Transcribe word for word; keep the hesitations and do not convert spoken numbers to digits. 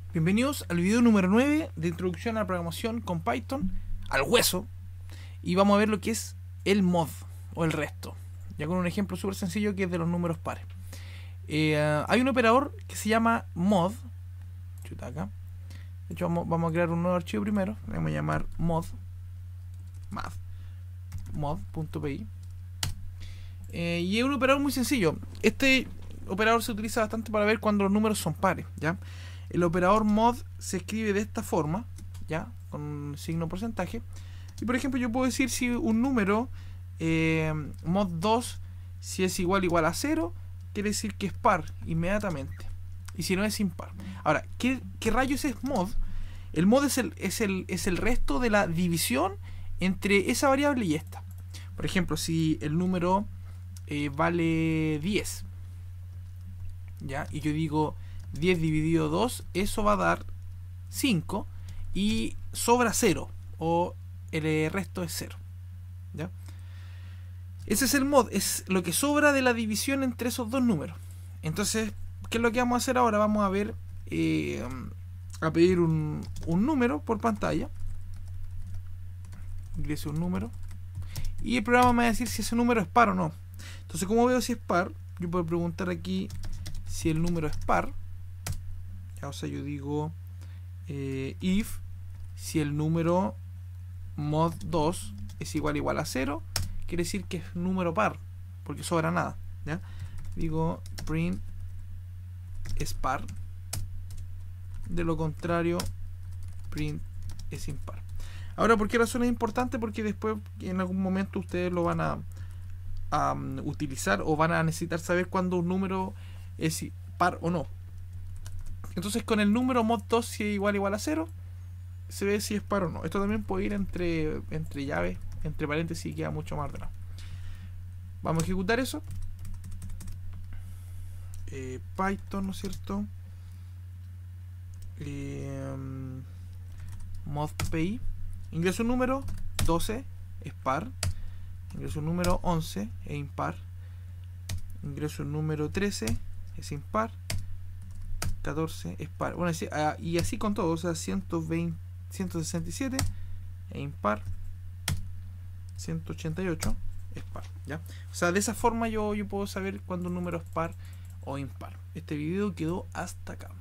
Bienvenidos al video número nueve de Introducción a la Programación con Python, al hueso. Y vamos a ver lo que es el mod o el resto, ya con un ejemplo súper sencillo que es de los números pares. eh, Hay un operador que se llama mod. Chuta, acá. De hecho vamos, vamos a crear un nuevo archivo primero. Le vamos a llamar mod math mod.py. eh, Y es un operador muy sencillo. Este operador se utiliza bastante para ver cuando los números son pares, ¿ya? El operador mod se escribe de esta forma, ¿ya? Con un signo porcentaje. Y por ejemplo yo puedo decir si un número eh, mod dos, si es igual igual a cero, quiere decir que es par inmediatamente. Y si no, es impar. Ahora, ¿qué, qué rayos es mod? El mod es el, es, el, es el resto de la división entre esa variable y esta. Por ejemplo, si el número eh, vale diez, ¿ya? Y yo digo diez dividido dos, eso va a dar cinco y sobra cero, o el resto es cero, ¿ya? Ese es el mod, es lo que sobra de la división entre esos dos números. Entonces, ¿qué es lo que vamos a hacer ahora? Vamos a ver, eh, a pedir un, un número por pantalla. Ingrese un número y el programa me va a decir si ese número es par o no. Entonces, como veo si es par, yo puedo preguntar aquí si el número es par. O sea, yo digo eh, if si el número mod dos es igual igual a cero, quiere decir que es número par, porque sobra nada, ¿ya? Digo print es par, de lo contrario print es impar. Ahora, ¿por qué razón es importante? Porque después en algún momento ustedes lo van a, a um, utilizar, o van a necesitar saber cuándo un número es par o no. Entonces, con el número mod dos, si es igual igual a cero, se ve si es par o no. Esto también puede ir entre, entre llaves, entre paréntesis, y queda mucho más ordenado. Vamos a ejecutar eso. Eh, Python, ¿no es cierto? Eh, mod.py. Ingreso un número, doce, es par. Ingreso un número, once, es impar. Ingreso un número, trece, es impar. catorce es par. Bueno, así, ah, y así con todo, o sea, ciento veinte, ciento sesenta y siete es impar. ciento ochenta y ocho es par, ¿ya? O sea, de esa forma yo, yo puedo saber cuándo un número es par o impar. Este video quedó hasta acá.